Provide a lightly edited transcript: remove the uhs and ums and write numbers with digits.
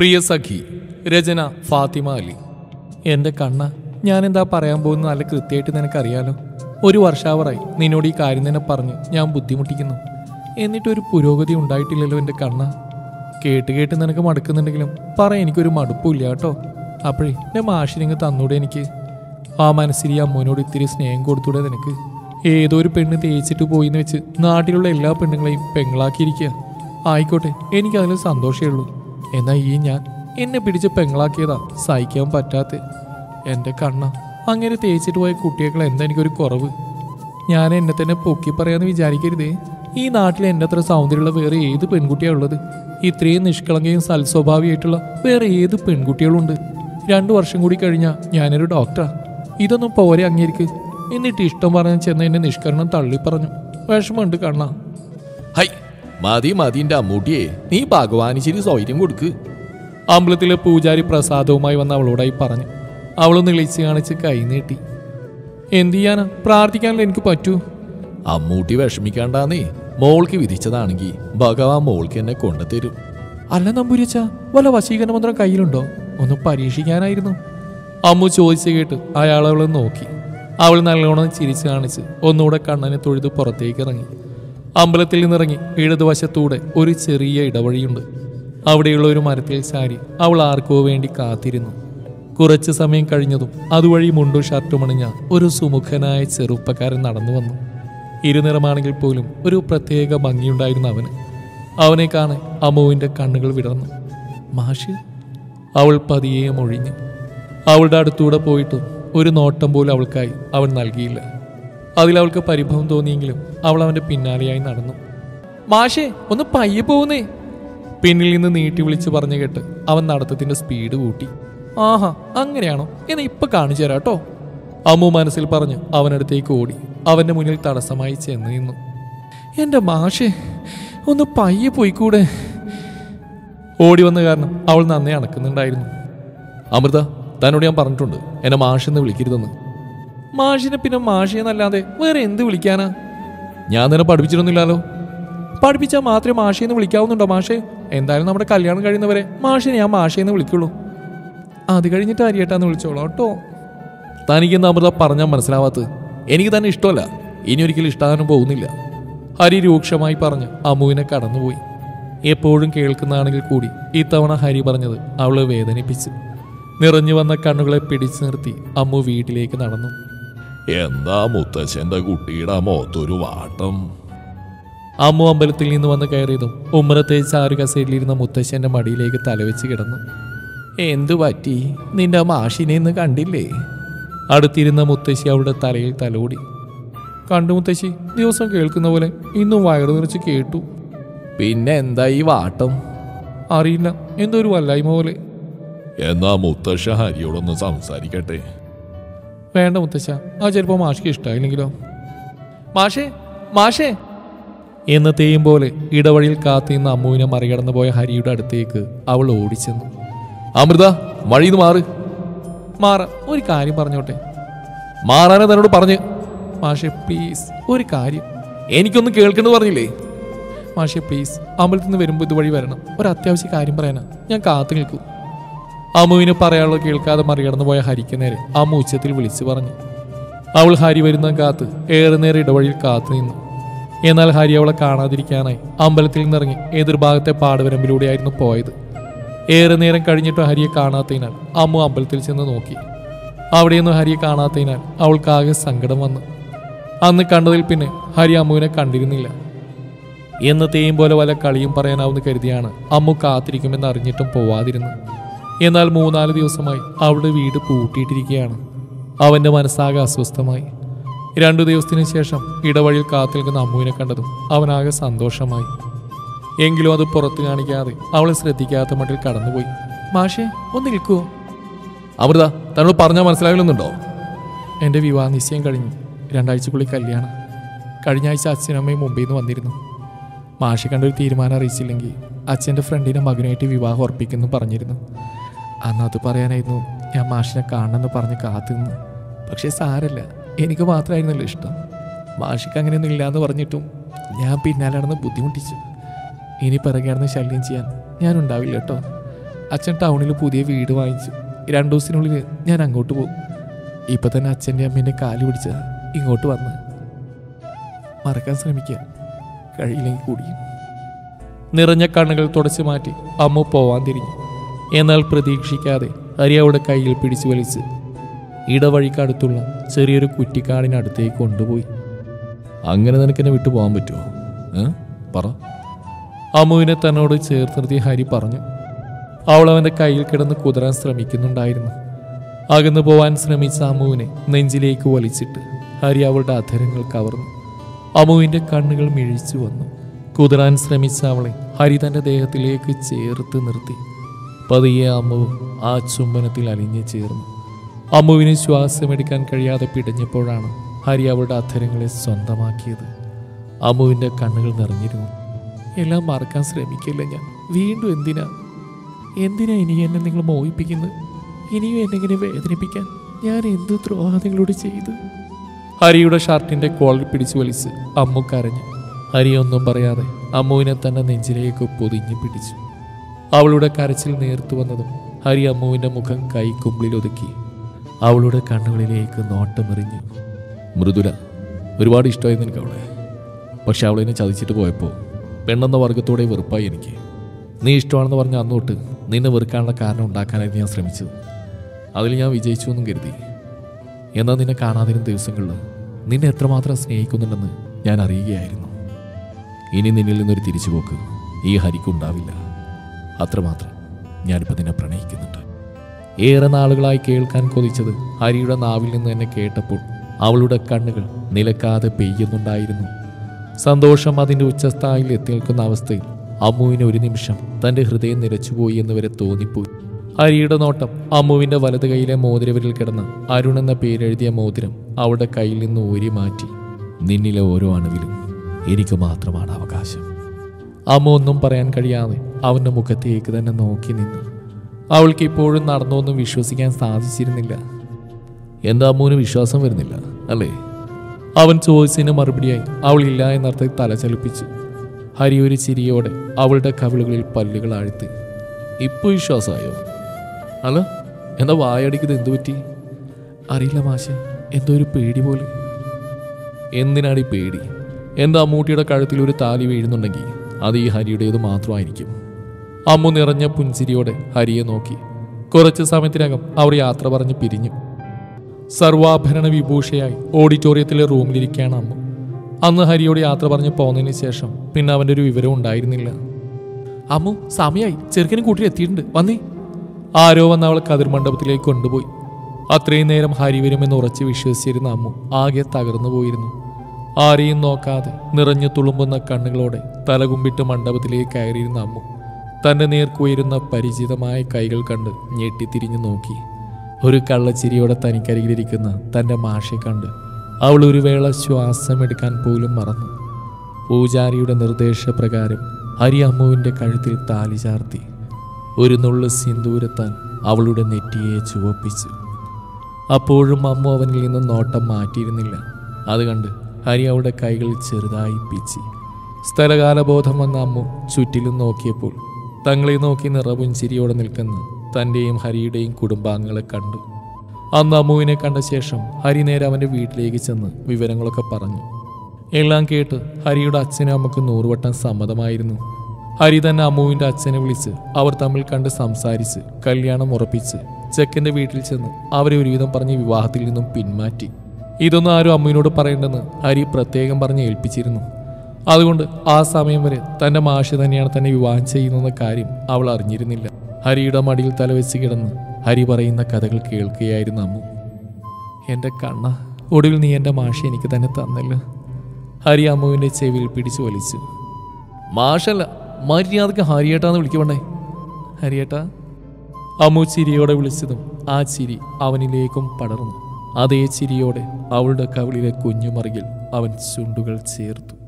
പ്രിയ സഖി രചന ഫാത്തിമ അലി. എൻ്റെ കണ്ണ, ഞാനെന്താ പറയാൻ പോകുന്നത് നല്ല കൃത്യമായിട്ട് നിനക്കറിയാലോ. ഒരു വർഷാവറായി നിന്നോട് ഈ കാര്യം തന്നെ പറഞ്ഞ് ഞാൻ ബുദ്ധിമുട്ടിക്കുന്നു. എന്നിട്ടൊരു പുരോഗതി ഉണ്ടായിട്ടില്ലല്ലോ എൻ്റെ കണ്ണ. കേട്ട് നിനക്ക് മടുക്കുന്നുണ്ടെങ്കിലും എനിക്കൊരു മടുപ്പില്ല കേട്ടോ. അപ്പോഴേ എൻ്റെ മാഷിനിങ്ങ് തന്നൂടെ എനിക്ക്. ആ മനസ്സിൽ ഈ അമ്മൂനോട് ഇത്തിരി സ്നേഹം കൊടുത്തൂടെ നിനക്ക്. ഏതോ ഒരു പെണ്ണ് തേച്ചിട്ട് പോയിന്ന് വെച്ച് നാട്ടിലുള്ള എല്ലാ പെണ്ണുങ്ങളെയും പെങ്ങളാക്കിയിരിക്കുക. ആയിക്കോട്ടെ, എനിക്കതിൽ സന്തോഷമേ ഉള്ളൂ. എന്നാൽ ഞാൻ എന്നെ പിടിച്ച് പെങ്ങളാക്കിയതാ സഹിക്കാൻ പറ്റാത്ത. എൻ്റെ കണ്ണ, അങ്ങനെ തേച്ചിട്ട് പോയ കുട്ടികളെ എന്താ എനിക്കൊരു കുറവ്? ഞാൻ എന്നെ തന്നെ പൊക്കി പറയാമെന്ന് വിചാരിക്കരുതേ. ഈ നാട്ടിൽ എൻ്റെ അത്ര സൗന്ദര്യമുള്ള വേറെ ഏത് പെൺകുട്ടിയാണ് ഉള്ളത്? ഇത്രയും നിഷ്കളങ്കയും സൽസ്വഭാവിയായിട്ടുള്ള വേറെ ഏത് പെൺകുട്ടികളുണ്ട്? 2 വർഷം കൂടി കഴിഞ്ഞാൽ ഞാനൊരു ഡോക്ടറാ. ഇതൊന്നും പോരെ അങ്ങേർക്ക്. എന്നിട്ട് ഇഷ്ടം പറഞ്ഞ് ചെന്ന് എന്നെ നിഷ്കരണം തള്ളിപ്പറഞ്ഞു. വിഷമമുണ്ട് കണ്ണ. ഹൈ, മതിൻ്റെ അമ്മൂട്ടിയെ, നീ ഭഗവാനിശ്ശേരി സൗകര്യം കൊടുക്ക്. അമ്പലത്തിലെ പൂജാരി പ്രസാദവുമായി വന്ന് അവളോടായി പറഞ്ഞു. അവളൊന്ന് വിളിച്ച് കാണിച്ച് കൈ നീട്ടി. എന്ത് ചെയ്യാനാ, പ്രാർത്ഥിക്കാനല്ലേ എനിക്ക് പറ്റൂ. അമ്മൂട്ടി വിഷമിക്കാണ്ടാന്നേ. മോൾക്ക് വിധിച്ചതാണെങ്കിൽ ഭഗവാൻ മോൾക്ക് എന്നെ കൊണ്ടുതരും. അല്ല നമ്പൂരിച്ച, വല്ല വശീകരണ മന്ത്രം കയ്യിലുണ്ടോ? ഒന്ന് പരീക്ഷിക്കാനായിരുന്നു. അമ്മു ചോദിച്ചു കേട്ട് അയാൾ അവളെ നോക്കി. അവൾ നല്ലോണം ചിരിച്ചു കാണിച്ച് ഒന്നുകൂടെ കണ്ണനെ തൊഴുത് പുറത്തേക്ക് ഇറങ്ങി. അമ്പലത്തിൽ നിന്നിറങ്ങി ഇടതുവശത്തൂടെ ഒരു ചെറിയ ഇടവഴിയുണ്ട്. അവിടെയുള്ള ഒരു മരത്തിൽ ചാരി അവൾ ആർക്കോ വേണ്ടി കാത്തിരുന്നു. കുറച്ച് സമയം കഴിഞ്ഞതും അതുവഴി മുണ്ടും ഷർട്ടും അണിഞ്ഞ ഒരു സുമുഖനായ ചെറുപ്പക്കാരൻ നടന്നു വന്നു. ഇരുനിറമാണെങ്കിൽ പോലും ഒരു പ്രത്യേക ഭംഗിയുണ്ടായിരുന്നു അവന്. അവനെ കാണാൻ അമ്മുവിൻ്റെ കണ്ണുകൾ വിടർന്നു. മാഷ്? അവൾ പതിയെ മൊഴിഞ്ഞു. അവളുടെ അടുത്തൂടെ പോയിട്ടും ഒരു നോട്ടം പോലും അവൾക്കായി അവൻ നൽകിയില്ല. അതിലവൾക്ക് പരിഭവം തോന്നിയെങ്കിലും അവൾ അവൻ്റെ പിന്നാലെയായി നടന്നു. മാഷേ, ഒന്ന് പയ്യെ പോകുന്നേ, പിന്നിൽ നിന്ന് നീട്ടി വിളിച്ച് പറഞ്ഞു കേട്ട് അവൻ നടത്തത്തിൻ്റെ സ്പീഡ് കൂട്ടി. ആഹാ, അങ്ങനെയാണോ? എന്നാ ഇപ്പം കാണിച്ചു തരാം കേട്ടോ, അമ്മു മനസ്സിൽ പറഞ്ഞ് അവനടുത്തേക്ക് ഓടി അവൻ്റെ മുന്നിൽ തടസ്സമായി ചെന്ന് നിന്നു. എൻ്റെ മാഷേ, ഒന്ന് പയ്യെ പോയിക്കൂടെ? ഓടി വന്ന കാരണം അവൾ നന്നേ അണക്കുന്നുണ്ടായിരുന്നു. അമൃത, തന്നോട് ഞാൻ പറഞ്ഞിട്ടുണ്ട് എന്നെ മാഷെന്ന് വിളിക്കരുതെന്ന്. മാഷിനെ പിന്നെ മാഷിയെന്നല്ലാതെ വേറെ എന്ത് വിളിക്കാനാ? ഞാൻ തന്നെ പഠിപ്പിച്ചിരുന്നില്ലല്ലോ. പഠിപ്പിച്ചാൽ മാത്രമേ മാഷിയെന്ന് വിളിക്കാവുന്നുണ്ടോ മാഷേ? എന്തായാലും നമ്മുടെ കല്യാണം കഴിയുന്നവരെ മാഷിനെ ഞാൻ മാഷിയെന്ന് വിളിക്കുള്ളൂ. അത് കഴിഞ്ഞിട്ട് അരിയേട്ടാന്ന് വിളിച്ചോളൂ കേട്ടോ. തനിക്കെന്താ അമൃത പറഞ്ഞാൽ മനസ്സിലാവാത്തത്? എനിക്ക് തന്നെ ഇഷ്ടമല്ല, ഇനി ഒരിക്കലും ഇഷ്ടമാകാനും പോകുന്നില്ല. ഹരി രൂക്ഷമായി പറഞ്ഞ് അമ്മുവിനെ കടന്നുപോയി. എപ്പോഴും കേൾക്കുന്നതാണെങ്കിൽ കൂടി ഇത്തവണ ഹരി പറഞ്ഞത് അവളെ വേദനിപ്പിച്ചു. നിറഞ്ഞു വന്ന കണ്ണുകളെ പിടിച്ചു നിർത്തി അമ്മു വീട്ടിലേക്ക് നടന്നു. എന്താ മുത്തച്ഛൻ്റെ കുട്ടിയുടെ മുഖത്തൊരു വാട്ടം? അമ്മു അമ്പലത്തിൽ നിന്ന് വന്ന് കയറിയതും ഉമ്മറത്തെ ചാരു കസേരയിലിരുന്ന മുത്തശ്ശൻ്റെ മടിയിലേക്ക് തലവെച്ച് കിടന്നു. എന്തു പറ്റി? നിന്റെ മാഷിനെ ഇന്ന് കണ്ടില്ലേ? അടുത്തിരുന്ന മുത്തശ്ശി അവളുടെ തലയിൽ തലോടി. കണ്ടു മുത്തശ്ശി, ദിവസം കേൾക്കുന്ന പോലെ ഇന്നും വയറു നിറച്ച് കേട്ടു. പിന്നെ എന്താ ഈ വാട്ടം? അറിയില്ല, എന്തോ ഒരു വല്ലായ്മ പോലെ. എന്നാ മുത്തശ്ശ ഹരിയോടൊന്ന് സംസാരിക്കട്ടെ. വേണ്ട മുത്തശ്ശ, ആ ചിലപ്പോൾ മാഷിക്ക് ഇഷ്ടമായില്ലെങ്കിലോ. മാഷേ, മാഷേ എന്നത്തെയും പോലെ ഇടവഴിയിൽ കാത്തിരുന്ന അമ്മുവിനെ മറികടന്നു പോയ ഹരിയുടെ അടുത്തേക്ക് അവൾ ഓടിച്ചെന്നു. അമൃത, വഴിന്ന് മാറ്. ഒരു കാര്യം പറഞ്ഞോട്ടെ? മാറാനെ തന്നോട് പറഞ്ഞ്. മാഷെ പ്ലീസ്, ഒരു കാര്യം. എനിക്കൊന്ന് കേൾക്കണമെന്ന് പറഞ്ഞില്ലേ? മാഷെ പ്ലീസ്, അമ്പലത്തിൽ നിന്ന് വരുമ്പോൾ ഇതുവഴി വരണം. ഒരു അത്യാവശ്യ കാര്യം പറയാനാ, ഞാൻ കാത്തു നിൽക്കൂ. അമ്മുവിന് പറയാനുള്ള കേൾക്കാതെ മറികടന്നു പോയ ഹരിക്ക് നേരെ അമ്മു ഉച്ചത്തിൽ വിളിച്ചു പറഞ്ഞു. അവൾ ഹരി വരുന്ന കാത്ത് ഏറെ നേരം ഇടവഴിയിൽ കാത്തു നിന്നു. എന്നാൽ ഹരി അവളെ കാണാതിരിക്കാനായി അമ്പലത്തിൽ നിന്നിറങ്ങി എതിർഭാഗത്തെ പാടവരമ്പിലൂടെയായിരുന്നു പോയത്. ഏറെ നേരം കഴിഞ്ഞിട്ട് ഹരിയെ കാണാത്തതിനാൽ അമ്മു അമ്പലത്തിൽ ചെന്ന് നോക്കി. അവിടെയൊന്നും ഹരിയെ കാണാത്തതിനാൽ അവൾക്കാകെ സങ്കടം വന്നു. അന്ന് കണ്ടതിൽ പിന്നെ ഹരി അമ്മുവിനെ കണ്ടിരുന്നില്ല. എന്നത്തെയും പോലെ വല്ല കളിയും പറയാനാവുന്ന കരുതിയാണ് അമ്മു കാത്തിരിക്കുമെന്ന് അറിഞ്ഞിട്ടും പോവാതിരുന്നു. എന്നാൽ 3-4 ദിവസമായി അവളുടെ വീട് പൂട്ടിയിട്ടിരിക്കുകയാണ്. അവൻ്റെ മനസ്സാകെ അസ്വസ്ഥമായി. 2 ദിവസത്തിന് ശേഷം ഇടവഴിയിൽ കാത്തു നിൽക്കുന്ന അമ്മുവിനെ കണ്ടതും അവനാകെ സന്തോഷമായി. എങ്കിലും അത് പുറത്ത് കാണിക്കാതെ അവളെ ശ്രദ്ധിക്കാത്ത മട്ടിൽ കടന്നുപോയി. മാഷേ, ഒന്ന് നിൽക്കുമോ? അമൃത, തന്നോട് പറഞ്ഞാൽ മനസ്സിലാകണമെന്നുണ്ടോ? എൻ്റെ വിവാഹ നിശ്ചയം കഴിഞ്ഞു. 2 ആഴ്ചക്കുള്ളിൽ കല്യാണം. കഴിഞ്ഞ ആഴ്ച അച്ഛനമ്മയും മുംബൈയിൽ നിന്ന് വന്നിരുന്നു. മാഷെ കണ്ടൊരു തീരുമാനം അറിയിച്ചില്ലെങ്കിൽ അച്ഛൻ്റെ ഫ്രണ്ടിനെ മകനായിട്ട് വിവാഹം ഉറപ്പിക്കുന്നു പറഞ്ഞിരുന്നു. അന്ന് അത് പറയാനായിരുന്നു ഞാൻ മാഷിനെ കാണണമെന്ന് പറഞ്ഞ് കാത്തുനിന്നു. പക്ഷേ സാരല്ല, എനിക്ക് മാത്രമായിരുന്നല്ലോ ഇഷ്ടം. മാഷിക്ക് അങ്ങനെയൊന്നും ഇല്ലയെന്ന് പറഞ്ഞിട്ടും ഞാൻ പിന്നാലെ നടന്ന് ബുദ്ധിമുട്ടിച്ചു. ഇനി പിറകെ നടന്ന് ശല്യം ചെയ്യാൻ ഞാനുണ്ടാവില്ല കേട്ടോ. അച്ഛൻ ടൗണിൽ പുതിയ വീട് വാങ്ങിച്ചു. 2 ദിവസത്തിനുള്ളിൽ ഞാൻ അങ്ങോട്ട് പോകും. ഇപ്പം തന്നെ അച്ഛൻ്റെ അമ്മേൻ്റെ കാല് പിടിച്ച ഇങ്ങോട്ട് വന്ന് മറക്കാൻ ശ്രമിക്കുക, കഴിയില്ലെങ്കിൽ കൂടിയും. നിറഞ്ഞ കണ്ണുകൾ തുടച്ചു മാറ്റി അമ്മു പോവാൻ തിരിഞ്ഞു. എന്നാൽ പ്രതീക്ഷിക്കാതെ ഹരി അവളുടെ കയ്യിൽ പിടിച്ചു വലിച്ച് ഇടവഴിക്കടുത്തുള്ള ചെറിയൊരു കുറ്റിക്കാടിനടുത്തേക്ക് കൊണ്ടുപോയി. അങ്ങനെ നിനക്കെന്നെ വിട്ടു പോകാൻ പറ്റുമോ? പറ. അമ്മുവിനെ തന്നോട് ചേർത്ത് നിർത്തി ഹരി പറഞ്ഞു. അവൾ അവൻ്റെ കയ്യിൽ കിടന്ന് കുതിരാൻ ശ്രമിക്കുന്നുണ്ടായിരുന്നു. അകന്നു പോവാൻ ശ്രമിച്ച അമ്മുവിനെ നെഞ്ചിലേക്ക് വലിച്ചിട്ട് ഹരി അവളുടെ അധരങ്ങൾ കവർന്നു. അമ്മുവിൻ്റെ കണ്ണുകൾ മിഴിച്ചു വന്നു. കുതിരാൻ ശ്രമിച്ച അവളെ ഹരി തൻ്റെ ദേഹത്തിലേക്ക് ചേർത്ത് നിർത്തി. പതിയെ അമ്മു ആ ചുംബനത്തിൽ അലിഞ്ഞു ചേർന്നു. അമ്മുവിന് ശ്വാസമെടുക്കാൻ കഴിയാതെ പിടഞ്ഞപ്പോഴാണ് ഹരി അവളുടെ അധരങ്ങളെ സ്വന്തമാക്കിയത്. അമ്മുവിൻ്റെ കണ്ണുകൾ നിറഞ്ഞിരുന്നു. എല്ലാം മറക്കാൻ ശ്രമിക്കില്ല ഞാൻ. വീണ്ടും എന്തിനാ ഇനി എന്നെ നിങ്ങൾ മോഹിപ്പിക്കുന്നത്? ഇനിയും എന്നെങ്ങനെ വേദനിപ്പിക്കാൻ ഞാൻ എന്ത് ദ്രോഹം നിങ്ങളോട് ചെയ്തു? ഹരിയുടെ ഷർട്ടിൻ്റെ കോളർ പിടിച്ചു വലിച്ച് അമ്മു കരഞ്ഞു. ഹരി ഒന്നും പറയാതെ അമ്മുവിനെ തന്നെ നെഞ്ചിലേക്ക് പൊതിഞ്ഞു പിടിച്ചു. അവളുടെ കരച്ചിൽ നേർത്തു വന്നതും ഹരി അമ്മുവിൻ്റെ മുഖം കൈക്കുമ്പിളിൽ ഒതുക്കി അവളുടെ കണ്ണുകളിലേക്ക് നോട്ടമെറിഞ്ഞു. മൃദുല, ഒരുപാട് ഇഷ്ടമായിരുന്നു എനിക്ക് അവളെ. പക്ഷെ അവളെന്നെ ചതിച്ചിട്ട് പോയപ്പോൾ പെണ്ണെന്ന വർഗത്തോടെ വെറുപ്പായി എനിക്ക്. നീ ഇഷ്ടമാണെന്ന് പറഞ്ഞ അന്ന് തൊട്ട് നിന്നെ വെറുക്കാനുള്ള കാരണം ഉണ്ടാക്കാനായിരുന്നു ഞാൻ ശ്രമിച്ചത്. അതിൽ ഞാൻ വിജയിച്ചു എന്നും കരുതി. എന്നാൽ നിന്നെ കാണാതിരുന്ന ദിവസങ്ങളിൽ നിന്നെ എത്രമാത്രം സ്നേഹിക്കുന്നുണ്ടെന്ന് ഞാൻ അറിയുകയായിരുന്നു. ഇനി നിന്നിൽ നിന്നൊരു തിരിച്ചുപോക്ക് ഈ ഹരിക്കുണ്ടാവില്ല. അത്രമാത്രം ഞാനിപ്പോൾ നിന്നെ പ്രണയിക്കുന്നുണ്ട്. ഏറെ നാളുകളായി കേൾക്കാൻ കൊതിച്ചത് ഹരിയുടെ നാവിൽ നിന്ന് തന്നെ കേട്ടപ്പോൾ അവളുടെ കണ്ണുകൾ നിലക്കാതെ പെയ്യുന്നുണ്ടായിരുന്നു. സന്തോഷം അതിൻ്റെ ഉച്ചസ്ഥായിൽ എത്തി നിൽക്കുന്ന അവസ്ഥയിൽ അമ്മുവിന് ഒരു നിമിഷം തൻ്റെ ഹൃദയം നിരച്ചുപോയി എന്ന് വരെ തോന്നിപ്പോയി. ഹരിയുടെ നോട്ടം അമ്മുവിൻ്റെ വലത് കൈയിലെ മോതിരവിരിൽ കിടന്ന അരുൺ എന്ന പേരെഴുതിയ മോതിരം അവളുടെ കയ്യിൽ നിന്ന് ഊരി മാറ്റി. നിന്നിലെ ഓരോ അണുവിലും എനിക്ക് മാത്രമാണ് അവകാശം. അമ്മ ഒന്നും പറയാൻ കഴിയാതെ അവൻ്റെ മുഖത്തേക്ക് തന്നെ നോക്കി നിന്നു. അവൾക്ക് ഇപ്പോഴും നടന്നൊന്നും വിശ്വസിക്കാൻ സാധിച്ചിരുന്നില്ല. എന്താ അമ്മുവിന് വിശ്വാസം വരുന്നില്ല അല്ലേ? അവൻ ചോദിച്ചതിന് മറുപടിയായി അവൾ ഇല്ല എന്നർത്ഥത്തിൽ തല ചലിപ്പിച്ചു. ഹരി ഒരു ചിരിയോടെ അവളുടെ കവിളുകളിൽ പല്ലുകൾ ആഴ്ത്തി. ഇപ്പോൾ വിശ്വാസമായോ? അല്ല, എന്താ വായടിക്കുന്നത്? എന്തു പറ്റി? അറിയില്ല മാഷെ, എന്തോ ഒരു പേടി പോലെ. എന്തിനാണ് ഈ പേടി? എന്താ അമ്മൂട്ടിയുടെ കഴുത്തിൽ ഒരു താലി വീഴുന്നുണ്ടെങ്കിൽ അത് ഈ ഹരിയുടേത് മാത്രമായിരിക്കും. അമ്മു നിറഞ്ഞ പുഞ്ചിരിയോടെ ഹരിയെ നോക്കി. കുറച്ച് സമയത്തിനകം അവർ യാത്ര പറഞ്ഞ് പിരിഞ്ഞു. സർവാഭരണ വിഭൂഷയായി ഓഡിറ്റോറിയത്തിലെ റൂമിലിരിക്കുകയാണ് അമ്മു. അന്ന് ഹരിയോട് യാത്ര പറഞ്ഞ് പോകുന്നതിന് ശേഷം പിന്നെ അവൻ്റെ ഒരു വിവരം ഉണ്ടായിരുന്നില്ല. അമ്മു, സമയമായി, ചെറുക്കനും കൂട്ടി എത്തിയിട്ടുണ്ട്, വന്നേ. ആരോ വന്ന് അവളെ കതിർമണ്ഡപത്തിലേക്ക് കൊണ്ടുപോയി. അത്രയും നേരം ഹരി വരുമെന്ന് ഉറച്ച് വിശ്വസിച്ചിരുന്ന അമ്മു ആകെ തകർന്നു പോയിരുന്നു. ആരെയും നോക്കാതെ നിറഞ്ഞു തുളുമ്പുന്ന കണ്ണുകളോടെ തലകുമ്പിട്ട് മണ്ഡപത്തിലേക്ക് കയറിയിരുന്ന അമ്മു തൻ്റെ നേർക്കുയരുന്ന പരിചിതമായ കൈകൾ കണ്ട് ഞെട്ടിത്തിരിഞ്ഞു നോക്കി. ഒരു കള്ളച്ചിരിയോടെ തനിക്കരികിലിരിക്കുന്ന തൻ്റെ മാഷെ കണ്ട് അവൾ ഒരു വേള ശ്വാസമെടുക്കാൻ പോലും മറന്നു. പൂജാരിയുടെ നിർദ്ദേശപ്രകാരം ഹരി അമ്മുവിൻ്റെ കഴുത്തിൽ താലി ചാർത്തി. ഒരു നുള്ളു സിന്ദൂരത്താൽ അവളുടെ നെറ്റിയെ ചുവപ്പിച്ചു. അപ്പോഴും അമ്മു അവനിൽ നിന്ന് നോട്ടം മാറ്റിയിരുന്നില്ല. അത് കണ്ട് ഹരി അവളുടെ കൈകൾ ചെറുതായി പിച്ചി. സ്ഥലകാലബോധം വന്ന അമ്മു ചുറ്റിലും നോക്കിയപ്പോൾ തങ്ങളെ നോക്കി നിറപുഞ്ചിരിയോടെ നിൽക്കുന്ന തൻ്റെയും ഹരിയുടെയും കുടുംബാംഗങ്ങളെ കണ്ടു. അന്ന് അമ്മുവിനെ കണ്ട ശേഷം ഹരി നേരെ അവൻ്റെ വീട്ടിലേക്ക് ചെന്ന് വിവരങ്ങളൊക്കെ പറഞ്ഞു. എല്ലാം കേട്ട് ഹരിയുടെ അച്ഛനും അമ്മക്ക് 100 വട്ടം സമ്മതമായിരുന്നു. ഹരി തന്നെ അമ്മുവിൻ്റെ അച്ഛനെ വിളിച്ച് അവർ തമ്മിൽ കണ്ട് സംസാരിച്ച് കല്യാണം ഉറപ്പിച്ച് ചെക്കൻ്റെ വീട്ടിൽ ചെന്ന് അവരെ ഒരുവിധം പറഞ്ഞ് വിവാഹത്തിൽ നിന്നും പിന്മാറ്റി. ഇതൊന്നും ആരും അമ്മുവിനോട് പറയേണ്ടെന്ന് ഹരി പ്രത്യേകം പറഞ്ഞ് ഏൽപ്പിച്ചിരുന്നു. അതുകൊണ്ട് ആ സമയം വരെ തൻ്റെ മാഷ് തന്നെയാണ് തന്നെ വിവാഹം ചെയ്യുന്ന കാര്യം അവൾ അറിഞ്ഞിരുന്നില്ല. ഹരിയുടെ മടിയിൽ തലവെച്ച് കിടന്ന് ഹരി പറയുന്ന കഥകൾ കേൾക്കുകയായിരുന്നു അമ്മു. എൻ്റെ കണ്ണ, ഒടുവിൽ നീ എൻ്റെ മാഷ് എനിക്ക് തന്നെ തന്നല്ലോ. ഹരി അമ്മുവിൻ്റെ ചെവിയിൽ പിടിച്ചു വലിച്ചു. മാഷല്ല, മര്യാദക്ക് ഹരിയേട്ടാന്ന് വിളിക്കണ്ടേ? ഹരിയേട്ടാ. അമ്മു ചിരിയോടെ വിളിച്ചതും ആ ചിരി അവനിലേക്കും പടർന്നു. അതേ ചിരിയോടെ അവളുടെ കവിളിലെ കുഞ്ഞുമറിയിൽ അവൻ ചുണ്ടുകൾ ചേർത്തു.